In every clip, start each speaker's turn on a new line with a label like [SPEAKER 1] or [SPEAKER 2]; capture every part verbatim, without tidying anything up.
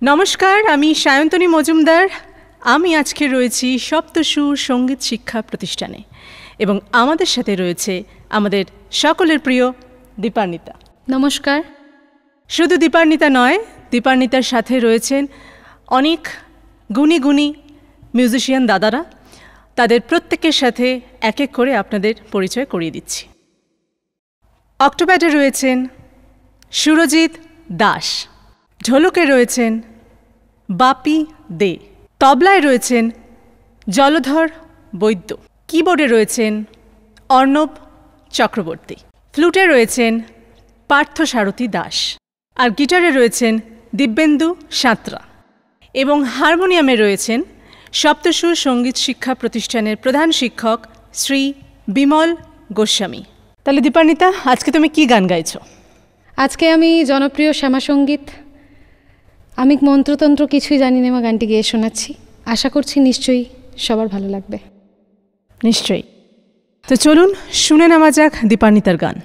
[SPEAKER 1] নমস্কার, আমি সায়ন্তনী মজুমদার। আমি আজকে রয়েছি সপ্তসুর সঙ্গীত শিক্ষা প্রতিষ্ঠানে এবং আমাদের সাথে রয়েছে আমাদের সকলের প্রিয় দীপান্বিতা।
[SPEAKER 2] নমস্কার।
[SPEAKER 1] শুধু দীপান্বিতা নয়, দীপান্বিতার সাথে রয়েছেন অনেক গুণী গুণী মিউজিশিয়ান দাদারা। তাদের প্রত্যেকের সাথে এক এক করে আপনাদের পরিচয় করিয়ে দিচ্ছি। অক্টোপ্যাডে রয়েছেন সুরজিৎ দাস, ঢোলকে রয়েছেন বাপি দে, তবলায় রয়েছেন জলধর বৈদ্য, কিবোর্ডে রয়েছেন অর্ণব চক্রবর্তী, ফ্লুটে রয়েছেন পার্থসারথী দাস, আর গিটারে রয়েছেন দিব্যেন্দু সাঁতরা এবং হারমোনিয়ামে রয়েছেন সপ্তসুর সঙ্গীত শিক্ষা প্রতিষ্ঠানের প্রধান শিক্ষক শ্রী বিমল গোস্বামী। তাহলে দীপান্বিতা, আজকে তুমি কি গান গাইছো?
[SPEAKER 2] আজকে আমি জনপ্রিয় শ্যামাসঙ্গীত আমি মন্ত্রতন্ত্র কিছুই জানি না গানটি গেয়ে শোনাচ্ছি। আশা করছি নিশ্চয়ই সবার ভালো লাগবে।
[SPEAKER 1] নিশ্চয়ই। তো চলুন শুনে নেওয়া যাক দীপান্বিতার গান।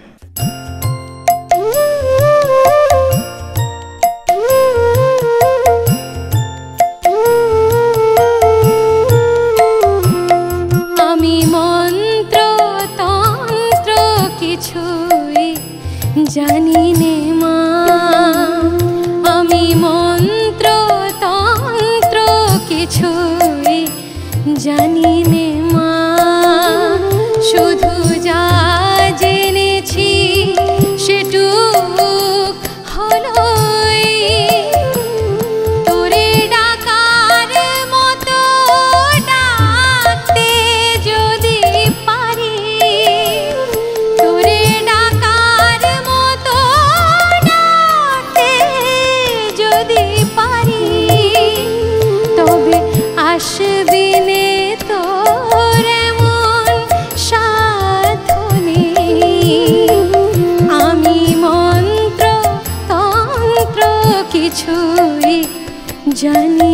[SPEAKER 2] আমি মন্ত্রতন্ত্র কিছুই জানি নে মা, আমি মন্ত্রতন্ত্র কিছুই জানি নে মা, শুধু যা জেনেছি সেটুক হলোই, তোরে ডাকার মতো ডাকতে যদি পারি, তোরে ডাকার মতো ডাকতে যদি পারি, তবে আসবি নে তোর এমন সাধনে, আমি মন্ত্র তন্ত্র কিছুই জানি